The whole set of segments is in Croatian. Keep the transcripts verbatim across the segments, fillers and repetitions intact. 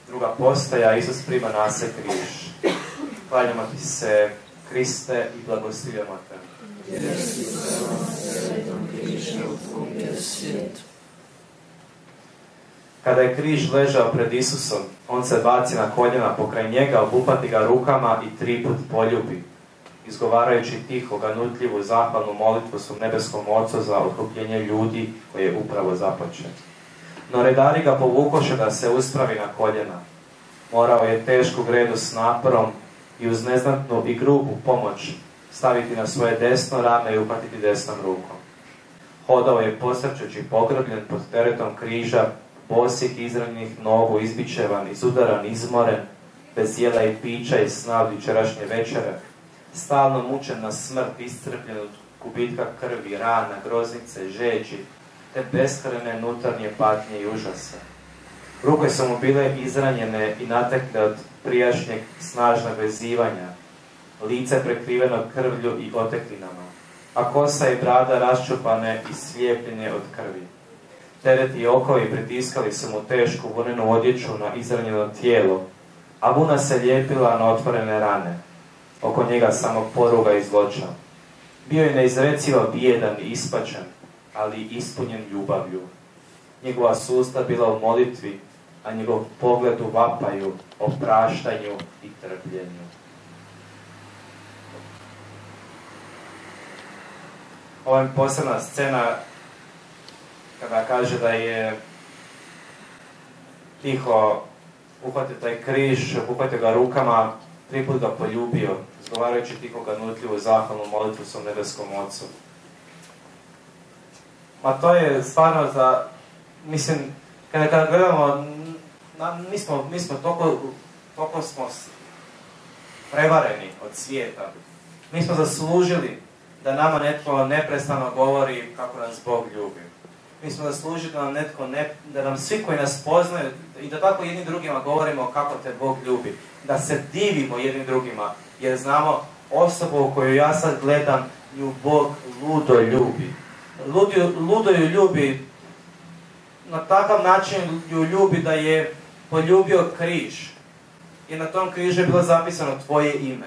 Druga postaja, Isus prima na se križ. Klanjamo ti se, Kriste, i blagoslivljamo te. Jer si prema svetom križu kupio svijet. Kada je križ ležao pred Isusom, on se baci na koljena pokraj njega, obupati ga rukama i tri put poljubi, izgovarajući tiho, ganutljivu, zahvalnu molitvu svom nebeskom Ocu za otkupljenje ljudi koje je upravo započeo. No redari ga povukoše da se uspravi na koljena. Morao je tešku gredu s naporom i uz neznatnu i grubu pomoć staviti na svoje desno rame i uhvatiti desnom rukom. Hodao je posrčući pogrbljen pod teretom križa, bosih, izranjenih nogu, izbičevan, izudaran, izmoren, bez jela i pića i sna od jučerašnje večere, stalno mučen na smrt, iscrpljen od gubitka krvi, rana, groznice, žeđi, te beskrajne unutarnje patnje i užasa. Ruke su mu bile izranjene i natekle od prijašnjeg snažnog vezivanja, lice prekriveno krvlju i oteklinama, a kosa i brada raščupane i slijepljene od krvi. Teret i okovi pritiskali su mu tešku vunenu odjeću na izranjeno tijelo, a vuna se lijepila na otvorene rane. Oko njega samo poruga i zloća. Bio je neizrecivo bijedan i ispačen, ali ispunjen ljubavlju. Njegova susta bila u molitvi, a njegov pogled u vapaju, opraštanju i trpljenju. Ovo je posebna scena kada kaže da je tiho uhvatio taj križ, uhvatio ga rukama, tri put ga poljubio, izgovarajući tiho ganutljivu zahvalnu molitvu svom nebeskom Ocu. Ma to je stvarno za, mislim, kada, kada gledamo, na, mi smo, mi smo toliko, toliko smo prevareni od svijeta. Mi smo zaslužili da nama netko neprestano govori kako nas Bog ljubi. Mi smo zaslužili da nam netko, ne, da nam svi koji nas poznaju i da tako jednim drugima govorimo kako te Bog ljubi. Da se divimo jednim drugima, jer znamo osobu koju ja sad gledam, nju Bog ludo ljubi. Ludo, ludo ju ljubi, na takav način ju ljubi da je poljubio križ. I na tom križu je bilo zapisano tvoje ime.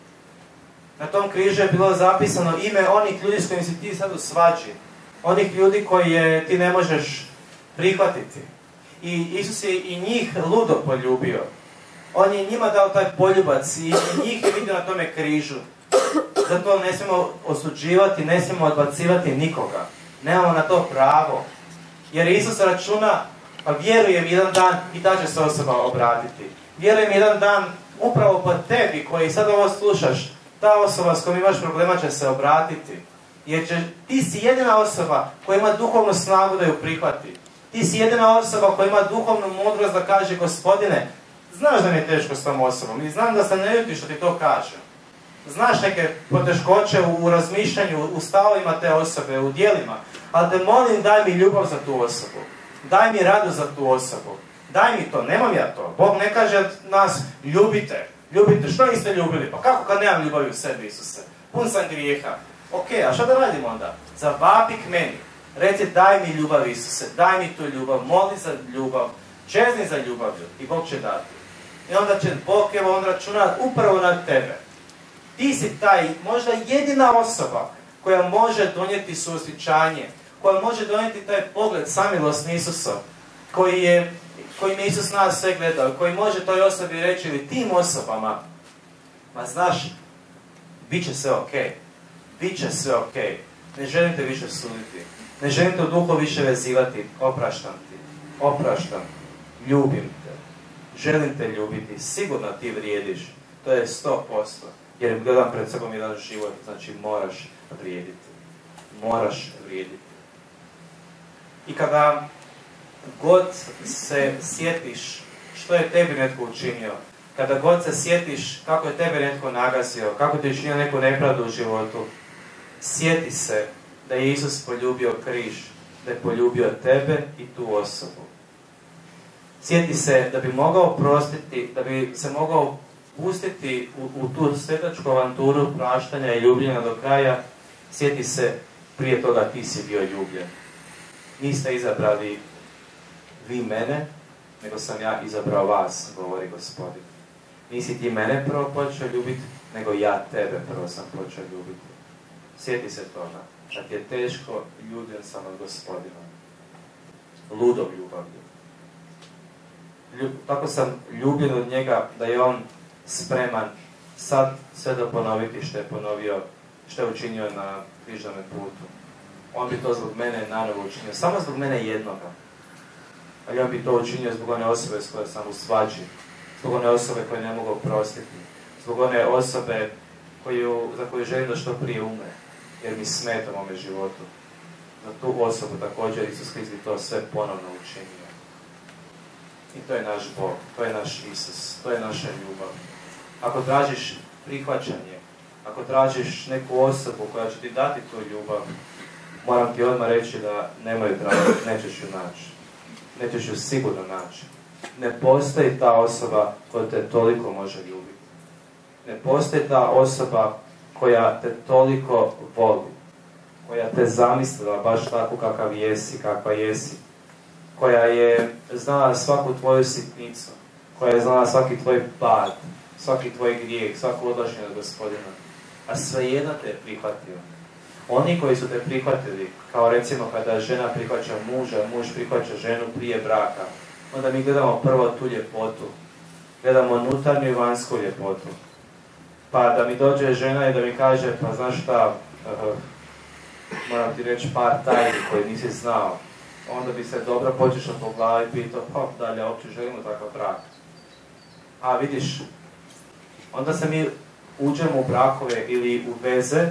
Na tom križu je bilo zapisano ime onih ljudi s kojim si ti sad u svađi. Onih ljudi koje ti ne možeš prihvatiti. I Isus je i njih ludo poljubio. On je njima dao taj poljubac i njih je vidio na tome križu. Zato ne smijemo osuđivati, ne smijemo odbacivati nikoga. Nemamo na to pravo. Jer Isus računa, pa vjerujem jedan dan i ta će se osoba obratiti. Vjerujem jedan dan upravo po tebi koji sad ovo slušaš, ta osoba s kojom imaš problema će se obratiti. Jer će, ti si jedina osoba koja ima duhovnu snagu da ju prihvati. Ti si jedina osoba koja ima duhovnu mudrost da kaže, Gospodine, znaš da mi je teško s tom osobom i znam da se ne ljuti što ti to kažem. Znaš neke poteškoće u razmišljanju, u stavovima te osobe, u djelima, ali te molim, daj mi ljubav za tu osobu. Daj mi radu za tu osobu. Daj mi to, nemam ja to. Bog ne kaže nas, ljubite. Ljubite, što niste ljubili? Pa kako kad nemam ljubavi u sebi, Isuse? Pun sam grijeha. Ok, a što da radimo onda? Zavapi k meni. Reci, daj mi ljubav, Isuse, daj mi tu ljubav, moli za ljubav, čezni za ljubavlju i Bog će dati. I onda će Bog, evo, on računa upravo na tebe. Ti si taj, možda jedina osoba koja može donijeti suosjećanje, koja može donijeti taj pogled samilosni Isusa, koji je, kojim je Isus nas sve gledao, koji može toj osobi reći ili tim osobama, ma znaš, bit će sve ok, bit će sve ok, ne želim te više suditi, ne želim te u duhu više vezivati, opraštam ti, opraštam, ljubim te, želim te ljubiti, sigurno ti vrijediš, to je sto posto. Jer gledam pred sobom jedan život, znači moraš vrijediti. Moraš vrijediti. I kada god se sjetiš što je tebi netko učinio, kada god se sjetiš kako je tebe netko nagazio, kako ti je učinio neku nepravdu u životu, sjeti se da je Isus poljubio križ, da je poljubio tebe i tu osobu. Sjeti se da bi mogao prostiti, da bi se mogao pustiti u, u tu svetačku avanturu praštanja i ljubljenja do kraja. Sjeti se, prije toga ti si bio ljubljen. Niste izabrali vi mene, nego sam ja izabrao vas, govori Gospodin. Nisi ti mene prvo počeo ljubiti, nego ja tebe prvo sam počeo ljubiti. Sjeti se toga, da ti je teško, ljubljen sam od Gospodina. Ludom ljubavlju. Ljub, tako sam ljubljen od njega da je on spreman sad sve da ponoviti što je ponovio, što je učinio na križnom putu. On bi to zbog mene nanovo učinio, samo zbog mene jednoga. Ali on bi to učinio zbog one osobe s kojoj sam u svađi, zbog one osobe koje ne mogu oprostiti, zbog one osobe koju, za koju želim da što prije umre, jer mi smeta u mome životu. Za tu osobu također Isus Krist bi to sve ponovno učinio. I to je naš Bog, to je naš Isus, to je naša ljubav. Ako tražiš prihvaćanje, ako tražiš neku osobu koja će ti dati tu ljubav, moram ti odmah reći da nemoj tražiti, nećeš ju naći. Nećeš ju sigurno naći. Ne postoji ta osoba koja te toliko može ljubiti. Ne postoji ta osoba koja te toliko voli, koja te zamislila baš tako kakav jesi, kakva jesi, koja je znala svaku tvoju sitnicu, koja je znala svaki tvoj pad, svaki tvoj grijeh, svaku odlaženje od Gospodina, a svejedno te je prihvatio. Oni koji su te prihvatili, kao recimo kada žena prihvaća muža, muž prihvaća ženu prije braka, onda mi gledamo prvo tu ljepotu, gledamo unutarnju i vanjsku ljepotu. Pa da mi dođe žena i da mi kaže, pa znaš šta, uh, moram ti reći par tajni koji nisi znao, onda bi se dobro počešao po glavi i pitao, hop, dalje, uopće želimo takav brak. A vidiš, onda se mi uđemo u brakove ili u veze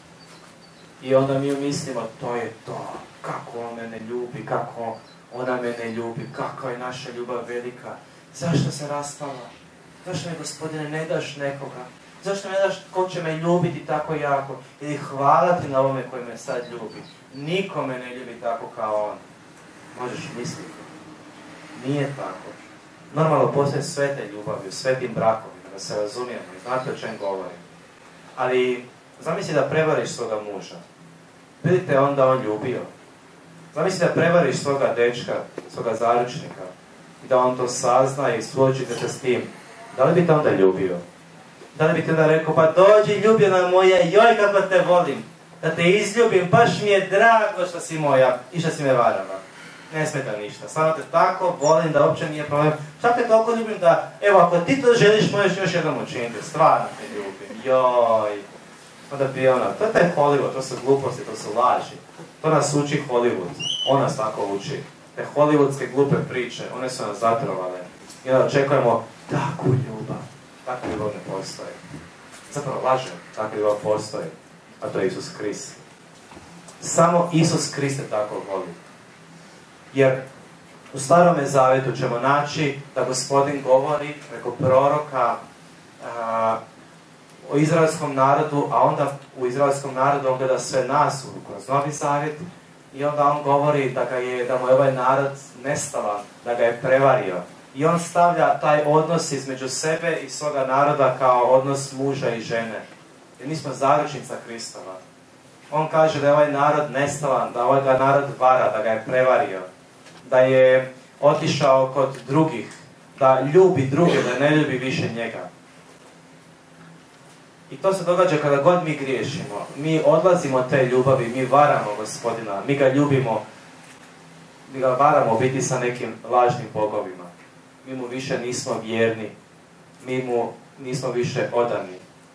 i onda mi mislimo, to je to, kako on mene ljubi, kako ona mene ljubi, kako je naša ljubav velika, zašto se rastala, zašto mi, Gospodine, ne daš nekoga, zašto ne daš ko će me ljubiti tako jako, ili hvala ti na ovome koji me sad ljubi, niko me ne ljubi tako kao on. Možeš misliti, nije tako. Normalno postoje svete ljubavi, u svetim brakovima, da se razumijemo i znate o čem govorim. Ali zamisli da prevariš svoga muža. Vidite onda on ljubio. Zamisli da prevariš svoga dečka, svoga zaručnika i da on to sazna i suočite se s tim. Da li bi te onda ljubio? Da li bi te onda rekao, pa dođi ljubljena moja, joj kako te volim, da te izljubim, baš mi je drago što si moja i što si me varala. Ne smeta ništa, samo te tako volim da uopće nije problem. Šta te toliko ljubim da, evo ako ti to želiš, možeš još jednom učiniti, stvarno te ljubim, joj. Onda bi ona, to je taj Hollywood, to su gluposti, to su laži. To nas uči Hollywood, on nas tako uči. Te hollywoodske glupe priče, one su nas zatrovale. I onda očekujemo takvu ljubav, takva ljubav ne postoji. Zapravo lažem, takva ljubav postoji, a to je Isus Krist. Samo Isus Krist te tako voli. Jer u Starome Zavetu ćemo naći da Gospodin govori preko proroka a, o izraelskom narodu, a onda u izraelskom narodu on gleda sve nas kroz Novi Zavjet i onda on govori da, ga je, da mu je ovaj narod nestalan, da ga je prevario. I on stavlja taj odnos između sebe i svoga naroda kao odnos muža i žene. Jer mi smo zaručnica Kristova. On kaže da je ovaj narod nestalan, da ovaj ga narod vara, da ga je prevario, da je otišao kod drugih, da ljubi druge, da ne ljubi više njega. I to se događa kada god mi griješimo. Mi odlazimo od te ljubavi, mi varamo Gospodina, mi ga ljubimo, mi ga varamo biti sa nekim lažnim bogovima. Mi mu više nismo vjerni, mi mu nismo više odani.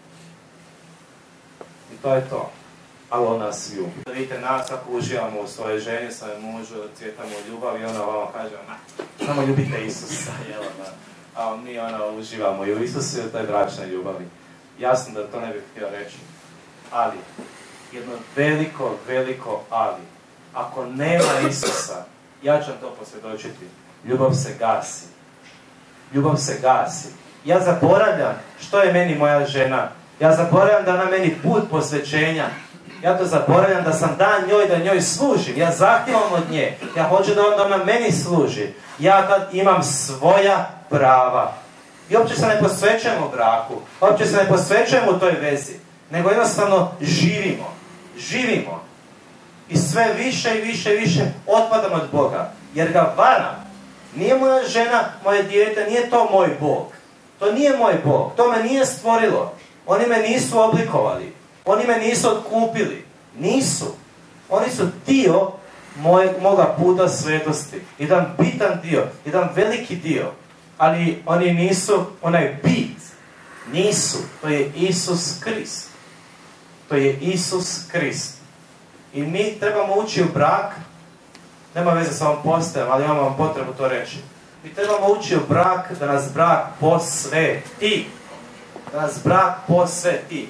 I to je to. Ali on nas ljubi. Vidite nas kako uživamo u svojoj ženi, svojem mužu, cvjetamo u ljubav i ona vama kaže, samo ljubite Isusa, jel da? A mi ona uživamo i u Isusu i u toj bračnoj ljubavi. Jasno da to ne bih htio reći. Ali, jedno veliko, veliko ali. Ako nema Isusa, ja ću vam to posvjedočiti, ljubav se gasi. Ljubav se gasi. Ja zaboravljam što je meni moja žena. Ja zaboravljam da ona meni put posvećenja. Ja to zaboravljam da sam dan njoj, da njoj služim. Ja zahtijevam od nje. Ja hoću da ona meni služi. Ja tad imam svoja prava. I uopće se ne posvećujemo braku. Uopće se ne posvećujemo u toj vezi. Nego jednostavno živimo. Živimo. I sve više i više i više otpadamo od Boga. Jer ga varam. Nije moja žena, moje dijete, nije to moj Bog. To nije moj Bog, to me nije stvorilo. Oni me nisu oblikovali, oni me nisu otkupili. Nisu. Oni su dio moj, moga puta svetosti. Jedan bitan dio, jedan veliki dio. Ali oni nisu onaj bit. Nisu. To je Isus Krist. To je Isus Krist. I mi trebamo ući u brak. Nema veze sa ovom postajem, ali imamo vam potrebu to reći. Mi trebamo ući u brak, da nas brak posveti. Da nas brak posveti.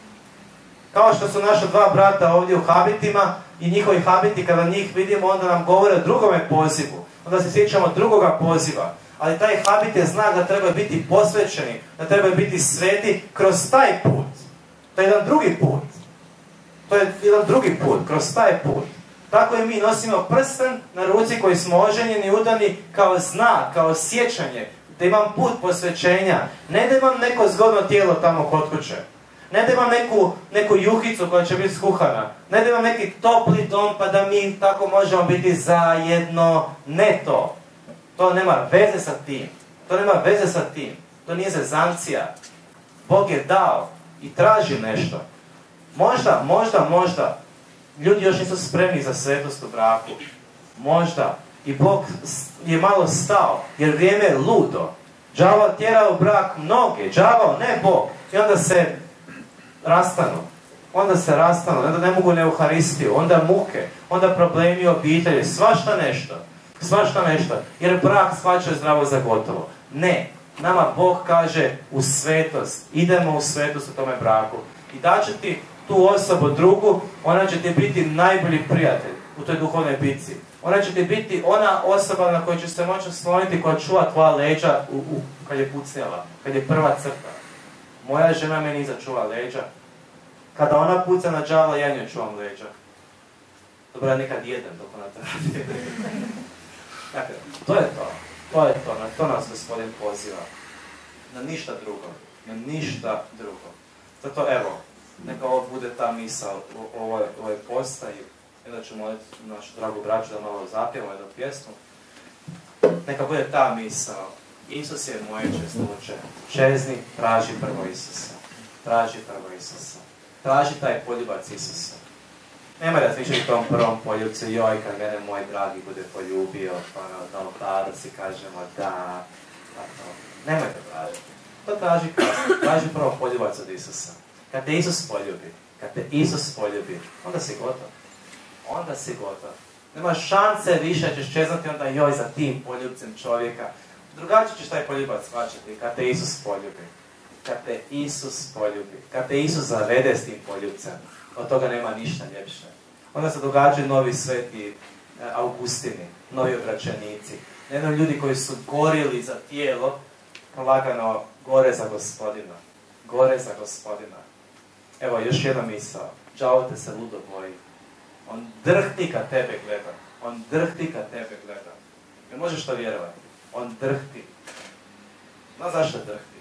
Kao što su naša dva brata ovdje u habitima i njihovi habiti, kada njih vidimo, onda nam govore o drugome pozivu. Onda se sjećamo drugoga poziva. Ali taj habit je znak da treba biti posvećeni, da treba biti sveti kroz taj put. To je jedan drugi put. To je jedan drugi put, kroz taj put. Tako i mi nosimo prsten na ruci koji smo oženjeni i udani kao znak, kao sjećanje, da imam put posvećenja. Ne da imam neko zgodno tijelo tamo kod kuće. Ne da imam neku, neku juhicu koja će biti skuhana. Ne da imam neki topli dom pa da mi tako možemo biti zajedno. Ne to. To nema veze sa tim. To nema veze sa tim. To nije zezancija. Bog je dao i traži nešto. Možda, možda, možda ljudi još nisu spremni za svetost u braku. Možda. I Bog je malo stao, jer vrijeme je ludo. Đavao tjera u brak mnoge. Đavao, ne Bog. I onda se rastanu. Onda se rastanu. Onda ne mogu na Euharistiju. Onda muke. Onda problemi obitelji. Svašta nešto. Svašta nešto. Jer brak shvaća zdravo za gotovo. Ne. Nama Bog kaže u svetost. Idemo u svetost u tome braku. I daće ti tu osobu drugu, ona će ti biti najbolji prijatelj u toj duhovnoj bitci. Ona će ti biti ona osoba na kojoj će se moći osloniti, koja čuva tvoja leđa u, u, kad je pucnjala, kad je prva crta. Moja žena meni iza čuva leđa. Kada ona puca na đavola, ja njoj čuvam leđa. Dobro, ja nekad jedem dok ona to radi. Dakle, to je to. To je to. Na to nas Gospodin poziva. Na ništa drugo. Na ništa drugo. Zato evo, neka ovo bude ta misao u ovoj, ovoj postaji. Onda ću moliti našu dragu braću da malo zapijemo jednu pjesmu. Neka bude ta misao. Isus je moje česnuće. Čezni, traži prvo Isusa. Traži prvo Isusa. Traži taj poljubac Isusa. Nemoj da sviđati u tom prvom poljubcu, joj, kad mene moj dragi bude poljubio, pa na oltaru si kažemo da, pa to. Nemoj to tražiti. To traži kasno. Traži prvo poljubac od Isusa. Kad te Isus poljubi, kad te Isus poljubi, onda si gotov. Onda si gotov. Nema šanse više, ćeš čeznati onda joj za tim poljubcem čovjeka. Drugačije ćeš taj poljubac shvaćati kad te Isus poljubi. Kad te Isus poljubi. Kad te Isus zavede s tim poljubcem. Od toga nema ništa ljepše. Onda se događaju novi sveti Augustini, novi obraćenici. Jedno ljudi koji su gorili za tijelo, polagano gore za Gospodina. Gore za Gospodina. Evo, još jedna misao. Đavo te se ludo boji. On drhti kad tebe gleda. On drhti kad tebe gleda. Ne možeš to vjerovati. On drhti. No zašto drhti?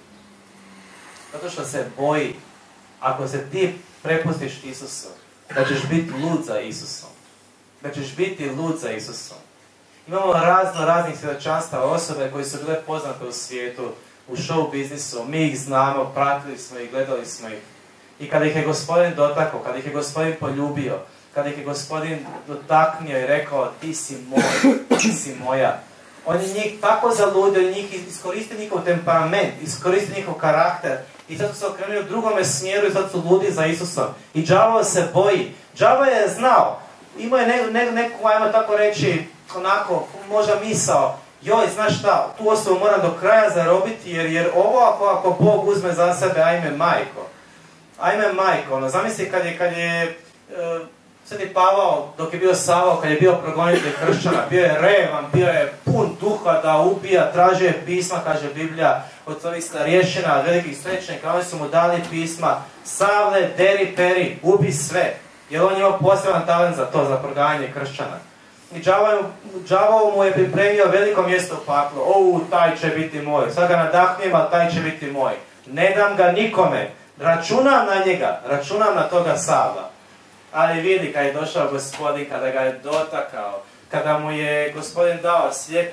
Zato što se boji. Ako se ti prepustiš Isusu, da ćeš biti lud za Isusom. Da ćeš biti lud za Isusom. Imamo razno raznih svjedočanstava osobe koji su bile poznate u svijetu, u show biznisu. Mi ih znamo, pratili smo ih, gledali smo ih. I kada ih je Gospodin dotakao, kada ih je Gospodin poljubio, kada ih je Gospodin dotaknio i rekao ti si moj, ti si moja. On je njih tako zaludio, njih iskoristio njihov temperament, iskoristio njihov karakter i sad su se okrenuli u drugome smjeru i sad su ludi za Isusom. I đavo se boji. Đavo je znao, imao je ne, ne, neku, ajmo tako reći, onako, možda misao, joj, znaš šta, tu osobu moram do kraja zarobiti jer, jer ovo ako, ako Bog uzme za sebe, ajme majko. Ajme majko, ono, zamisli kad je, kad je e, Sveti Pavao, dok je bio Savao, kad je bio progonitelj kršćana, bio je revan, bio je pun duha da ubija, tražio je pisma, kaže Biblija, od ovih starješina, od velikih svećenika, oni su mu dali pisma, Savle, deri, peri, ubi sve, jer on je imao poseban talent za to, za proganjanje kršćana. I đavo mu je pripremio veliko mjesto u paklu, o, taj će biti moj, sad ga nadahnujem, ali taj će biti moj. Ne dam ga nikome, računam na njega, računam na toga Savla. Ali vidi, kad je došao Gospodin, kada ga je dotakao, kada mu je Gospodin dao sljepilo,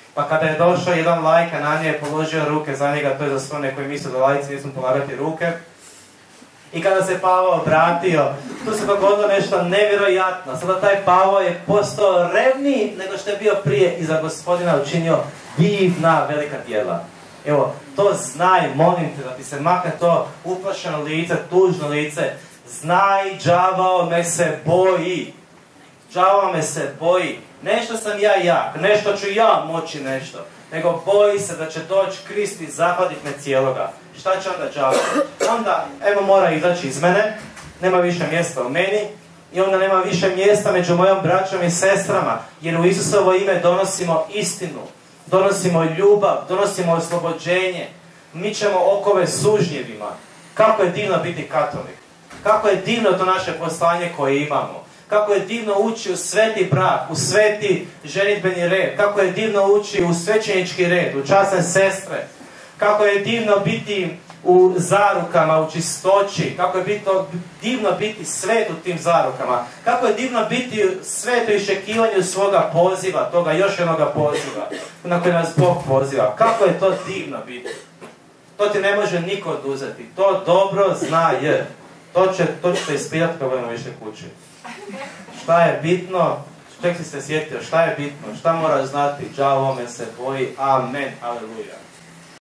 Pa kada je došao jedan lajka na nje, je položio ruke za njega, to je za sve one koji misle da lajci nismo polagati ruke. I kada se Pavao obratio, tu se dogodilo nešto nevjerojatno. Sada taj Pavao je postao revniji nego što je bio prije i za Gospodina učinio divna velika djela. Evo, to znaj, molim te, da ti se makne to uplašeno lice, tužno lice. Znaj, đavao me se boji. Đavao me se boji. Nešto sam ja jak, nešto ću ja moći nešto. Nego boji se da će doći Krist i zahvatiti me cijeloga. Šta će onda đavao? Onda, evo, mora izaći iz mene, nema više mjesta u meni i onda nema više mjesta među mojom braćom i sestrama, jer u Isusovo ime donosimo istinu, donosimo ljubav, donosimo oslobođenje, mi ćemo okove sužnjevima. Kako je divno biti katolik, kako je divno to naše poslanje koje imamo, kako je divno ući u sveti brak, u sveti ženidbeni red, kako je divno ući u svećenički red, u časne sestre, kako je divno biti u zarukama, u čistoći, kako je bitno, divno biti svet u tim zarukama, kako je divno biti svet u iščekivanju svoga poziva, toga još jednoga poziva, na koji nas Bog poziva. Kako je to divno biti. To ti ne može niko oduzeti. To dobro zna jer. To, će, to ćete ispitati kad budemo više kući. Šta je bitno? Ček si se sjetio, šta je bitno? Šta moraš znati? Đavo me se boji. Amen. Aleluja.